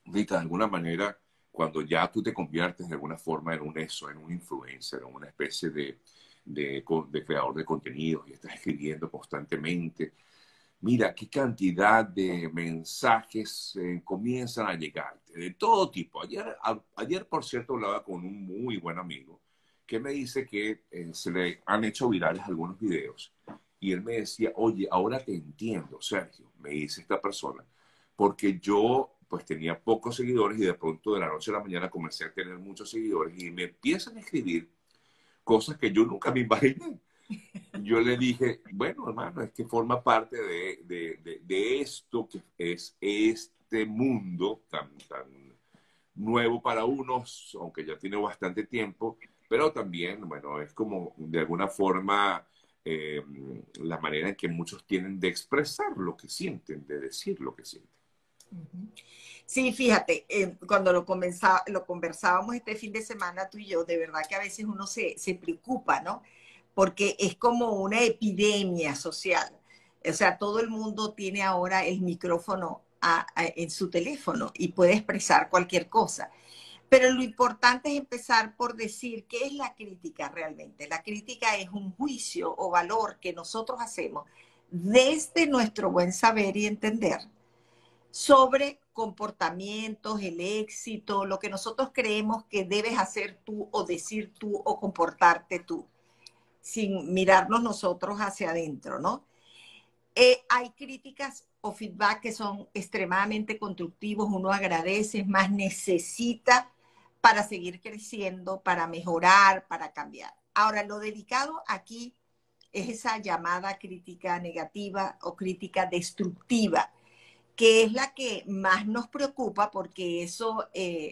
Rita, de alguna manera, cuando ya tú te conviertes de alguna forma en un eso, en un influencer, en una especie de creador de contenidos y estás escribiendo constantemente, mira qué cantidad de mensajes comienzan a llegarte, de todo tipo. Ayer, por cierto, hablaba con un muy buen amigo que me dice que se le han hecho virales algunos videos. Y él me decía, oye, ahora te entiendo, Sergio, me dice esta persona, porque yo pues tenía pocos seguidores y de pronto de la noche a la mañana comencé a tener muchos seguidores y me empiezan a escribir cosas que yo nunca me imaginé. Yo le dije, bueno, hermano, es que forma parte de esto que es este mundo tan nuevo para unos, aunque ya tiene bastante tiempo, pero también, bueno, es como de alguna forma eh, la manera en que muchos tienen de expresar lo que sienten, de decir lo que sienten. Sí, fíjate, cuando lo conversábamos este fin de semana tú y yo, de verdad que a veces uno se preocupa, ¿no? Porque es como una epidemia social. O sea, todo el mundo tiene ahora el micrófono en su teléfono y puede expresar cualquier cosa. Pero lo importante es empezar por decir qué es la crítica realmente. La crítica es un juicio o valor que nosotros hacemos desde nuestro buen saber y entender sobre comportamientos, el éxito, lo que nosotros creemos que debes hacer tú o decir tú o comportarte tú, sin mirarnos nosotros hacia adentro, ¿no? Hay críticas o feedback que son extremadamente constructivos, uno agradece, más necesita para seguir creciendo, para mejorar, para cambiar. Ahora, lo delicado aquí es esa llamada crítica negativa o crítica destructiva, que es la que más nos preocupa porque eso,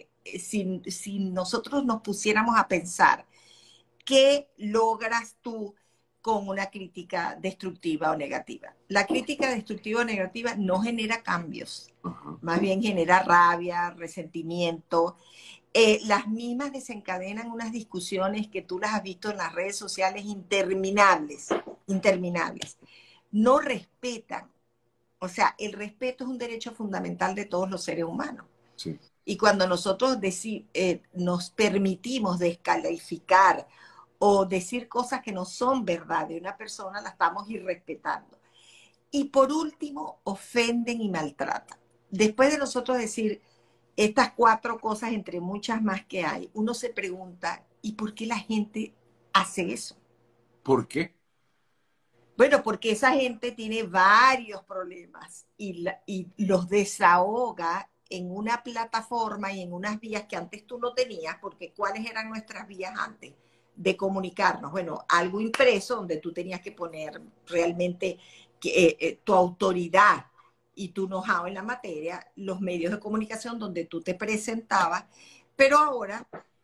si nosotros nos pusiéramos a pensar, ¿qué logras tú con una crítica destructiva o negativa? La crítica destructiva o negativa no genera cambios, Ajá. más bien genera rabia, resentimiento. Las mismas desencadenan unas discusiones que tú las has visto en las redes sociales interminables, interminables. No respetan, o sea, el respeto es un derecho fundamental de todos los seres humanos. Sí. Y cuando nosotros nos permitimos descalificar o decir cosas que no son verdad de una persona, la estamos irrespetando. Y por último, ofenden y maltratan. Después de nosotros decir estas cuatro cosas, entre muchas más que hay, uno se pregunta, ¿y por qué la gente hace eso? ¿Por qué? Bueno, porque esa gente tiene varios problemas y los desahoga en una plataforma y en unas vías que antes tú no tenías, porque ¿cuáles eran nuestras vías antes de comunicarnos? Bueno, algo impreso donde tú tenías que poner realmente tu autoridad y tu know-how en la materia, los medios de comunicación donde tú te presentabas, pero ahora,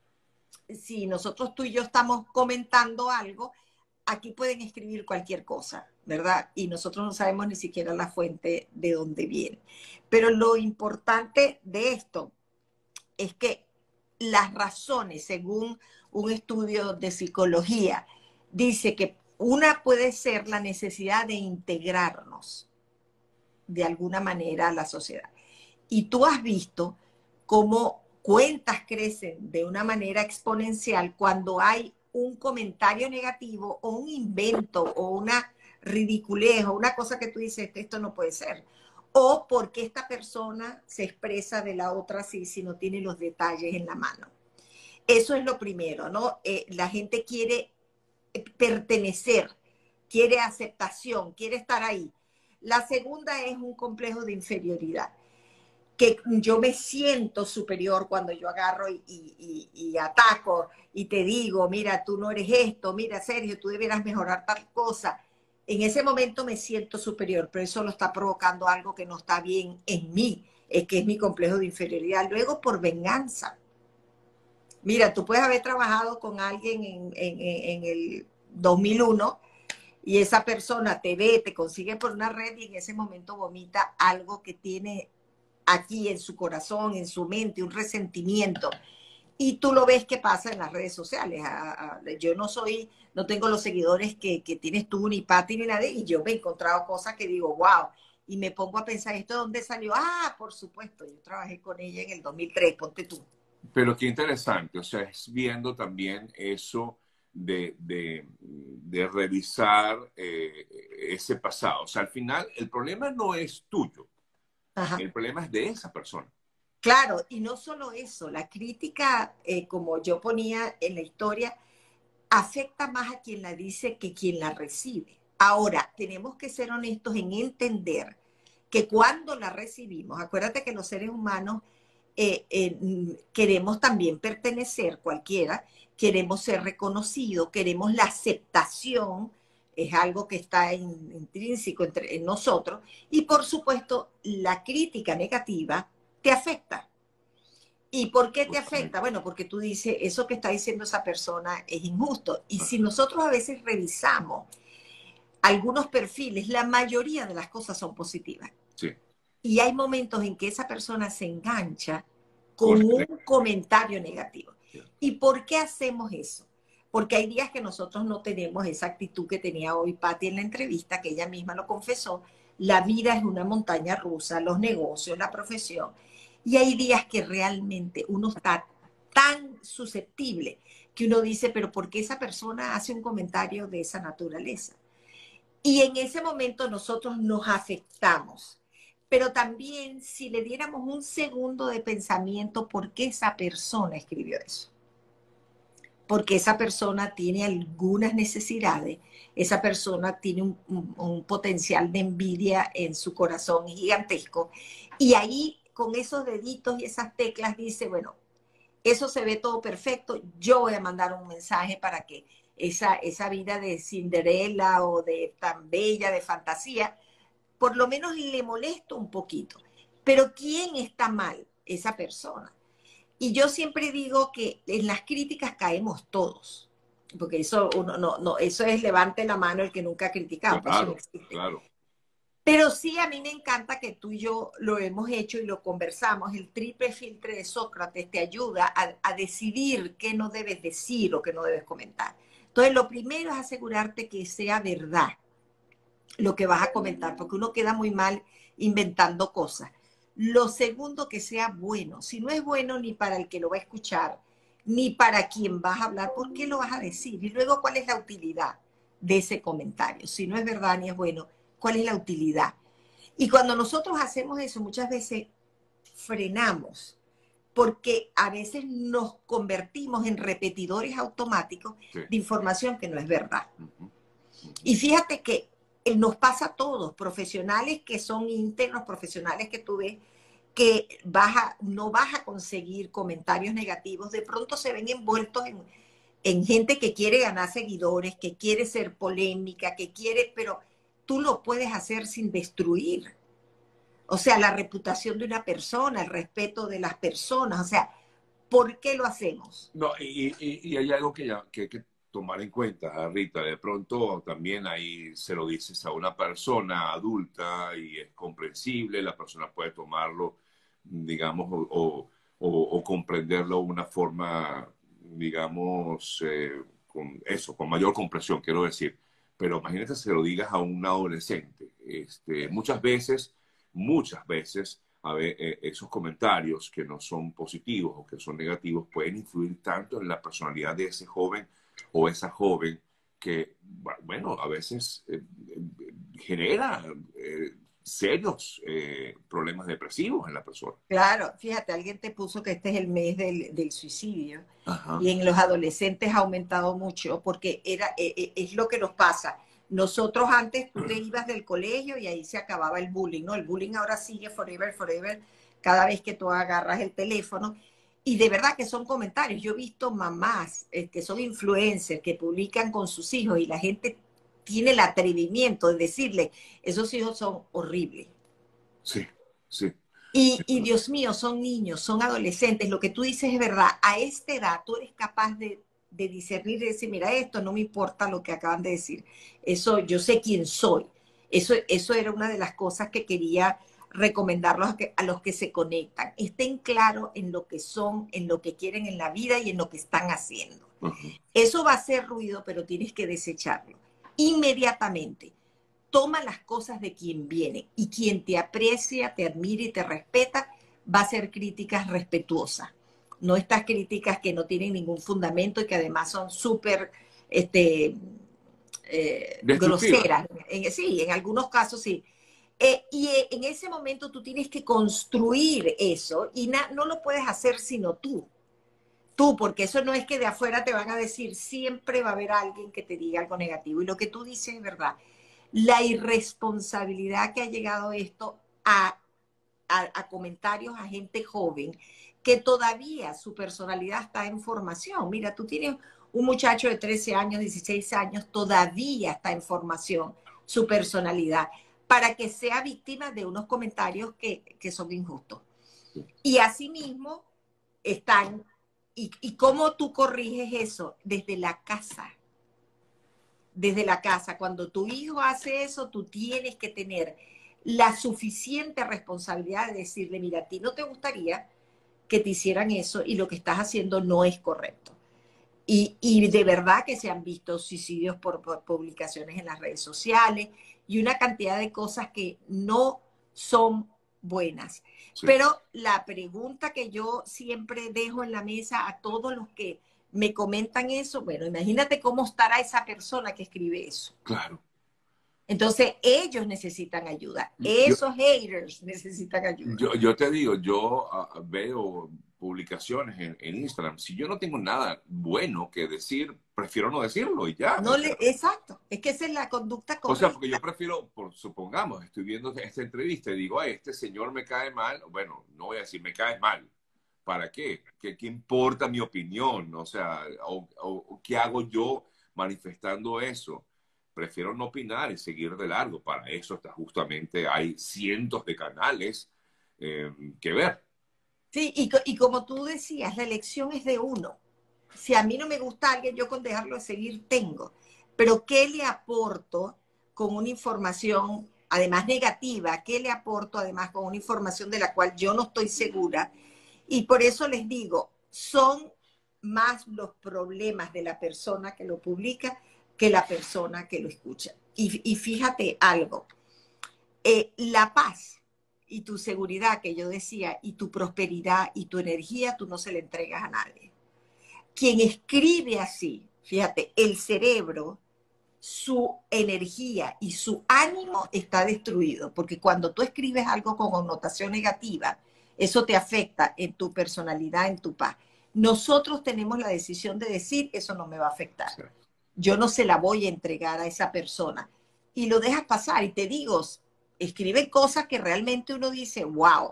si nosotros tú y yo estamos comentando algo, aquí pueden escribir cualquier cosa, ¿verdad? Y nosotros no sabemos ni siquiera la fuente de dónde viene. Pero lo importante de esto es que las razones, según un estudio de psicología, dice que una puede ser la necesidad de integrarnos de alguna manera a la sociedad. Y tú has visto cómo cuentas crecen de una manera exponencial cuando hay un comentario negativo o un invento o una ridiculez o una cosa que tú dices, esto no puede ser. O porque esta persona se expresa de la otra así si no tiene los detalles en la mano. Eso es lo primero, ¿no? La gente quiere pertenecer, quiere aceptación, quiere estar ahí. La segunda es un complejo de inferioridad, que yo me siento superior cuando yo agarro y ataco y te digo, mira, tú no eres esto, mira, Sergio, tú deberás mejorar tal cosa. En ese momento me siento superior, pero eso lo está provocando algo que no está bien en mí, es que es mi complejo de inferioridad. Luego, por venganza. Mira, tú puedes haber trabajado con alguien en el 2001 y esa persona te ve, te consigue por una red y en ese momento vomita algo que tiene aquí en su corazón, en su mente, un resentimiento. Y tú lo ves que pasa en las redes sociales. Yo no tengo los seguidores que tienes tú, ni Patti, ni nadie, y yo me he encontrado cosas que digo, wow, y me pongo a pensar, ¿esto de dónde salió? Ah, por supuesto, yo trabajé con ella en el 2003, ponte tú. Pero qué interesante, o sea, es viendo también eso de revisar ese pasado. O sea, al final el problema no es tuyo, Ajá. el problema es de esa persona. Claro, y no solo eso, la crítica, como yo ponía en la historia, afecta más a quien la dice que quien la recibe. Ahora, tenemos que ser honestos en entender que cuando la recibimos, acuérdate que los seres humanos queremos también pertenecer, cualquiera, queremos ser reconocidos, queremos la aceptación, es algo que está intrínseco en nosotros, y por supuesto la crítica negativa te afecta. ¿Y por qué te afecta? Bueno, porque tú dices, eso que está diciendo esa persona es injusto. Y si nosotros a veces revisamos algunos perfiles, la mayoría de las cosas son positivas. Sí, Y hay momentos en que esa persona se engancha con con un comentario negativo. el- ¿Y por qué hacemos eso? Porque hay días que nosotros no tenemos esa actitud que tenía hoy Patti en la entrevista, que ella misma lo confesó. La vida es una montaña rusa, los negocios, la profesión. Y hay días que realmente uno está tan susceptible que uno dice, pero ¿por qué esa persona hace un comentario de esa naturaleza? Y en ese momento nosotros nos afectamos. Pero también si le diéramos un segundo de pensamiento, ¿por qué esa persona escribió eso? Porque esa persona tiene algunas necesidades, esa persona tiene un potencial de envidia en su corazón gigantesco. Y ahí, con esos deditos y esas teclas, dice, bueno, eso se ve todo perfecto, yo voy a mandar un mensaje para que esa vida de Cinderela o de tan bella, de fantasía, por lo menos le molesto un poquito. Pero ¿quién está mal? Esa persona. Y yo siempre digo que en las críticas caemos todos, porque eso uno no, eso es levante la mano el que nunca ha criticado, pues eso no Claro, existe. claro. Pero sí, a mí me encanta que tú y yo lo hemos hecho y lo conversamos. El triple filtro de Sócrates te ayuda a decidir qué no debes decir o qué no debes comentar. Entonces, lo primero es asegurarte que sea verdad lo que vas a comentar, porque uno queda muy mal inventando cosas. Lo segundo, que sea bueno. Si no es bueno ni para el que lo va a escuchar, ni para quien vas a hablar, ¿por qué lo vas a decir? Y luego, ¿cuál es la utilidad de ese comentario? Si no es verdad ni es bueno, ¿cuál es la utilidad? Y cuando nosotros hacemos eso, muchas veces frenamos, porque a veces nos convertimos en repetidores automáticos Sí. de información que no es verdad. Uh -huh, uh -huh. Y fíjate que nos pasa a todos, profesionales que son íntegros, profesionales que tú ves que no vas a conseguir comentarios negativos, de pronto se ven envueltos en gente que quiere ganar seguidores, que quiere ser polémica, que quiere, pero tú lo puedes hacer sin destruir. O sea, la reputación de una persona, el respeto de las personas, o sea, ¿por qué lo hacemos? No, y hay algo que hay que tomar en cuenta, Rita. De pronto también ahí se lo dices a una persona adulta y es comprensible, la persona puede tomarlo, digamos, o comprenderlo de una forma, digamos, con eso, con mayor comprensión, quiero decir. Pero imagínate si se lo digas a un adolescente. Muchas veces a ver, esos comentarios que no son positivos o que son negativos pueden influir tanto en la personalidad de ese joven o esa joven que, bueno, a veces genera serios problemas depresivos en la persona. Claro, fíjate, alguien te puso que este es el mes del suicidio. Ajá. Y en los adolescentes ha aumentado mucho porque es lo que nos pasa. Nosotros antes tú te ibas del colegio y ahí se acababa el bullying, ¿no? El bullying ahora sigue forever, forever, cada vez que tú agarras el teléfono. Y de verdad que son comentarios. Yo he visto mamás que son influencers, que publican con sus hijos y la gente tiene el atrevimiento de decirle, esos hijos son horribles. Sí, sí. Y Dios mío, son niños, son adolescentes. Lo que tú dices es verdad. A esta edad tú eres capaz de discernir y decir, mira, esto no me importa lo que acaban de decir. Eso, yo sé quién soy. Eso era una de las cosas que quería recomendarlos a los que se conectan. Estén claros en lo que son, en lo que quieren en la vida y en lo que están haciendo. Eso va a hacer ruido, pero tienes que desecharlo inmediatamente. toma las cosas de quien viene y quien te aprecia, te admira y te respeta va a ser críticas respetuosas. No estas críticas que no tienen ningún fundamento y que además son súper Destructiva. groseras. Sí, en algunos casos sí. Y en ese momento tú tienes que construir eso y no lo puedes hacer sino tú. Tú, porque eso no es que de afuera te van a decir, siempre va a haber alguien que te diga algo negativo. Y lo que tú dices es verdad. La irresponsabilidad que ha llegado esto a comentarios a gente joven que todavía su personalidad está en formación. Mira, tú tienes un muchacho de 13 años, 16 años, todavía está en formación su personalidad para que sea víctima de unos comentarios que son injustos. Y asimismo están, y cómo tú corriges eso desde la casa. Desde la casa, cuando tu hijo hace eso, tú tienes que tener la suficiente responsabilidad de decirle, mira, a ti no te gustaría que te hicieran eso y lo que estás haciendo no es correcto. Y de verdad que se han visto suicidios por publicaciones en las redes sociales y una cantidad de cosas que no son buenas. Sí. Pero la pregunta que yo siempre dejo en la mesa a todos los que me comentan eso, bueno, imagínate cómo estará esa persona que escribe eso. Claro. Entonces, ellos necesitan ayuda. Esos haters necesitan ayuda. Yo te digo, yo veo publicaciones en Instagram. Si yo no tengo nada bueno que decir, prefiero no decirlo y ya. No exacto. Es que esa es la conducta correcta. O sea, porque yo prefiero, supongamos, estoy viendo esta entrevista y digo, ay, este señor me cae mal. Bueno, no voy a decir me cae mal. ¿Para qué? ¿Qué importa mi opinión? O sea, o ¿qué hago yo manifestando eso? Prefiero no opinar y seguir de largo. Para eso está justamente, hay cientos de canales que ver. Sí, y como tú decías, la elección es de uno. Si a mí no me gusta alguien, yo con dejarlo de seguir tengo. Pero ¿qué le aporto con una información, además negativa? ¿Qué le aporto además con una información de la cual yo no estoy segura? Y por eso les digo, son más los problemas de la persona que lo publica que la persona que lo escucha. Y fíjate algo, la paz y tu seguridad, que yo decía, y tu prosperidad y tu energía, tú no se la entregas a nadie. Quien escribe así, fíjate, el cerebro, su energía y su ánimo está destruido, porque cuando tú escribes algo con connotación negativa, eso te afecta en tu personalidad, en tu paz. Nosotros tenemos la decisión de decir, eso no me va a afectar. Sí. Yo no se la voy a entregar a esa persona. Y lo dejas pasar. Y te digo, escribe cosas que realmente uno dice, wow,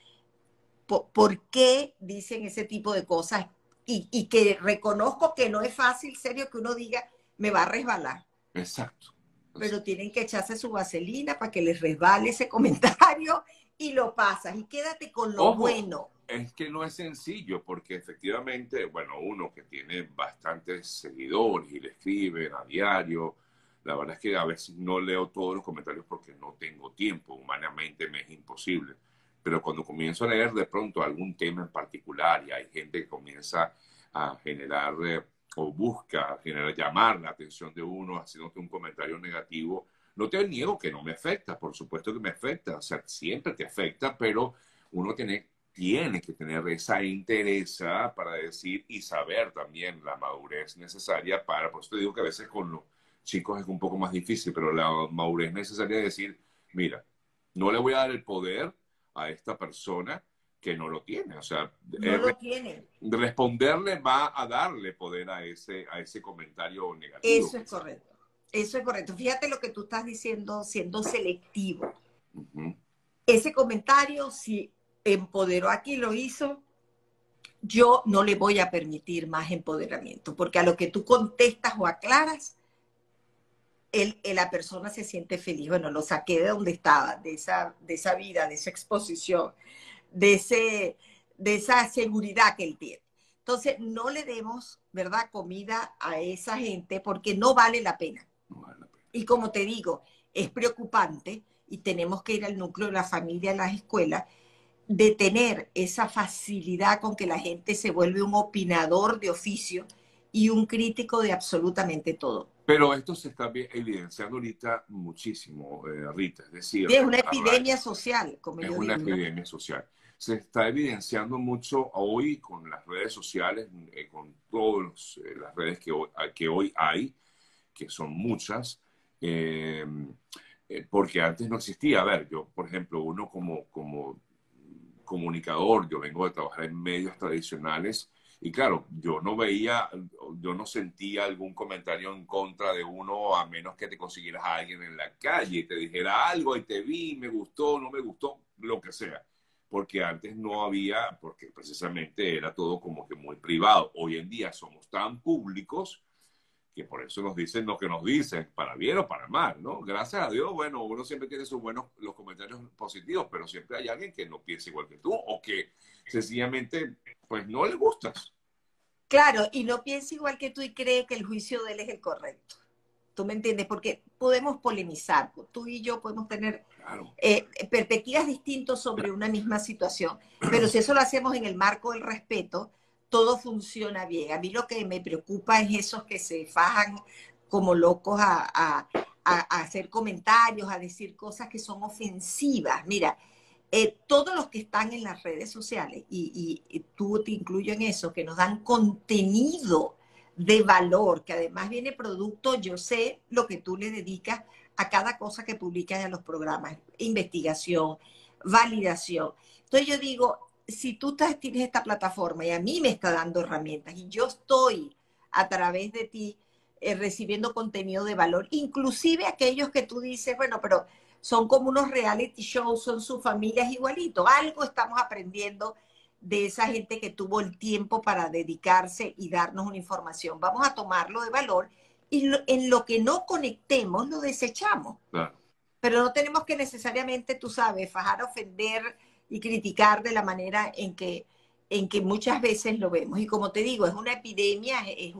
¿por qué dicen ese tipo de cosas? Y que reconozco que no es fácil, serio, que uno diga, me va a resbalar. Exacto. Pero tienen que echarse su vaselina para que les resbale ese comentario y lo pasas. Y quédate con lo bueno. Es que no es sencillo, porque efectivamente, bueno, uno que tiene bastantes seguidores y le escriben a diario, la verdad es que a veces no leo todos los comentarios porque no tengo tiempo, humanamente me es imposible. Pero cuando comienzo a leer de pronto algún tema en particular y hay gente que comienza a generar o busca llamar la atención de uno haciéndote un comentario negativo, no te niego que no me afecta, por supuesto que me afecta, o sea, siempre te afecta, pero uno tiene que tener esa interesa para decir y saber también la madurez necesaria para, por eso te digo que a veces con los chicos es un poco más difícil, pero la madurez necesaria de decir, mira, no le voy a dar el poder a esta persona que no lo tiene, o sea, no lo tiene. Responderle va a darle poder a ese comentario negativo. Eso es correcto, eso es correcto. Fíjate lo que tú estás diciendo, siendo selectivo. Ese comentario, si empoderó aquí, lo hizo, yo no le voy a permitir más empoderamiento, porque a lo que tú contestas o aclaras, la persona se siente feliz. Bueno, lo saqué de donde estaba, de esa vida, de esa exposición, de esa seguridad que él tiene. Entonces, no le demos, ¿verdad?, comida a esa gente porque no vale la pena. No vale la pena. Y como te digo, es preocupante y tenemos que ir al núcleo de la familia, a las escuelas, de tener esa facilidad con que la gente se vuelve un opinador de oficio y un crítico de absolutamente todo. Pero esto se está evidenciando ahorita muchísimo, Rita. Es decir, Sí, es una epidemia social, como es yo una digo, ¿no? epidemia social. Se está evidenciando mucho hoy con las redes sociales, con todas las redes que hoy hay, que son muchas, eh, porque antes no existía. A ver, yo, por ejemplo, uno como comunicador, yo vengo de trabajar en medios tradicionales y claro, yo no veía, yo no sentía algún comentario en contra de uno a menos que te consiguieras a alguien en la calle y te dijera algo y te vi, me gustó, no me gustó, lo que sea. Porque antes no había, porque precisamente era todo como que muy privado. Hoy en día somos tan públicos que por eso nos dicen lo que nos dicen, para bien o para mal, ¿no? Gracias a Dios, bueno, uno siempre tiene sus buenos, los comentarios positivos, pero siempre hay alguien que no piensa igual que tú o que sencillamente, pues no le gustas. Claro, y no piensa igual que tú y cree que el juicio de él es el correcto. ¿Tú me entiendes? Porque podemos polemizar, tú y yo podemos tener Claro. perspectivas distintas sobre una misma situación, pero si eso lo hacemos en el marco del respeto, todo funciona bien. A mí lo que me preocupa es esos que se fajan como locos a hacer comentarios, a decir cosas que son ofensivas. Mira, todos los que están en las redes sociales, y tú te incluyo en eso, que nos dan contenido de valor, que además viene producto, yo sé lo que tú le dedicas a cada cosa que publicas en los programas, investigación, validación. Entonces yo digo, si tú tienes esta plataforma y a mí me está dando herramientas y yo estoy a través de ti recibiendo contenido de valor, inclusive aquellos que tú dices, bueno, pero son como unos reality shows, son sus familias igualitos. Algo estamos aprendiendo de esa gente que tuvo el tiempo para dedicarse y darnos una información. Vamos a tomarlo de valor y en lo que no conectemos lo desechamos. Claro. Pero no tenemos que necesariamente, tú sabes, fajar, ofender y criticar de la manera en que muchas veces lo vemos. Y como te digo, es una epidemia,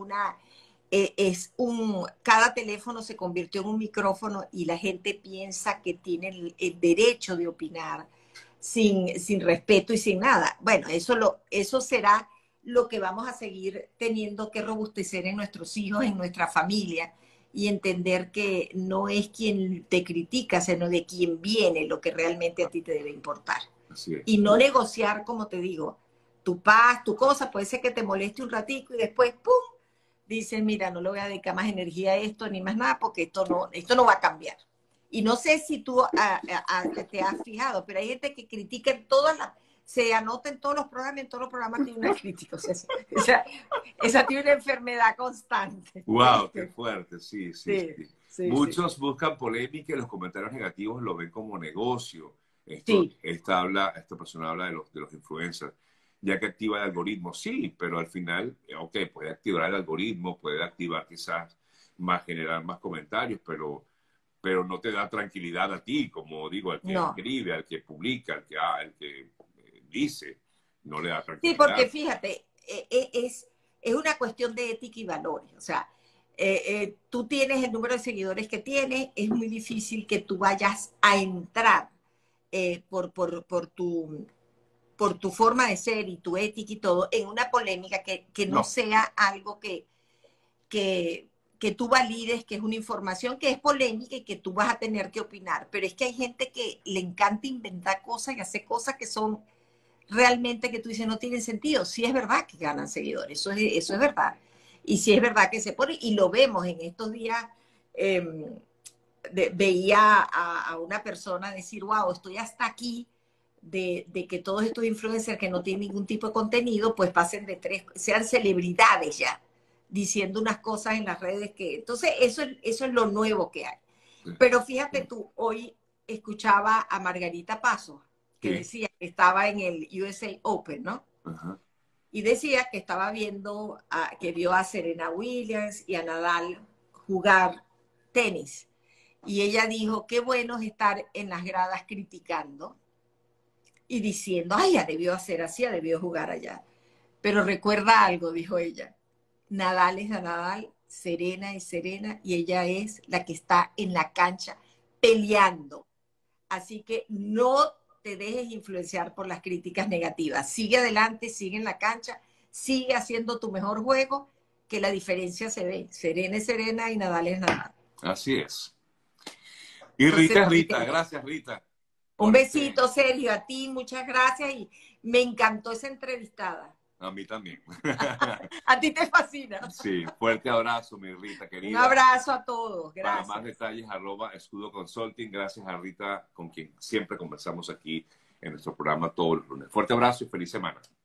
cada teléfono se convirtió en un micrófono y la gente piensa que tiene el derecho de opinar sin respeto y sin nada. Bueno, eso será lo que vamos a seguir teniendo que robustecer en nuestros hijos, en nuestra familia, y entender que no es quien te critica, sino de quien viene lo que realmente a ti te debe importar. Así Y es. no negociar, como te digo, tu paz, tu cosa, puede ser que te moleste un ratico y después, ¡pum!, dices, mira, no le voy a dedicar más energía a esto ni más nada porque esto no va a cambiar. Y no sé si tú te has fijado, pero hay gente que critica en todas las, se anota en todos los programas, en todos los programas tiene una crítica. O sea, esa tiene una enfermedad constante. Wow, qué fuerte, sí, sí, Sí, sí. sí, sí. Muchos buscan polémica y los comentarios negativos lo ven como negocio. Sí, Esta persona habla de los influencers, ya que activa el algoritmo, sí, pero al final, ok, puede activar el algoritmo, puede activar quizás más, generar más comentarios, pero no te da tranquilidad a ti, como digo, al que no. escribe, al que publica, al que dice, no le da Sí, porque tranquilidad. fíjate, es una cuestión de ética y valores. O sea, tú tienes el número de seguidores que tienes, es muy difícil que tú vayas a entrar por tu forma de ser y tu ética y todo en una polémica que no No, sea algo que, que tú valides, que es una información que es polémica y que tú vas a tener que opinar. Pero es que hay gente que le encanta inventar cosas y hacer cosas que son realmente que tú dices no tienen sentido. Sí es verdad que ganan seguidores, eso es verdad. Y sí es verdad que se pone, y lo vemos en estos días, veía a una persona decir, wow, estoy hasta aquí de que todos estos influencers que no tienen ningún tipo de contenido, pues pasen de sean celebridades ya, diciendo unas cosas en las redes que... Entonces, eso es lo nuevo que hay. Pero fíjate tú, hoy escuchaba a Margarita Paso, que sí, decía que estaba en el USA Open, ¿no? ajá, Y decía que estaba viendo, que vio a Serena Williams y a Nadal jugar tenis. Y ella dijo, qué bueno es estar en las gradas criticando y diciendo, ay, ya debió hacer así, ya debió jugar allá. Pero recuerda algo, dijo ella, Nadal es a Nadal, Serena es Serena, y ella es la que está en la cancha peleando. Así que no te dejes influenciar por las críticas negativas. Sigue adelante, sigue en la cancha, sigue haciendo tu mejor juego que la diferencia se ve. Serena es Serena y Nadal es Nadal. Así es. Y Rita es Rita. Gracias, Rita. Un besito, Sergio, a ti, muchas gracias y me encantó esa entrevistada. A mí también. A ti te fascina. Sí, fuerte abrazo, mi Rita querida. Un abrazo a todos, gracias. Para más detalles, @Escudo Consulting. Gracias a Rita, con quien siempre conversamos aquí en nuestro programa todos los lunes. Fuerte abrazo y feliz semana.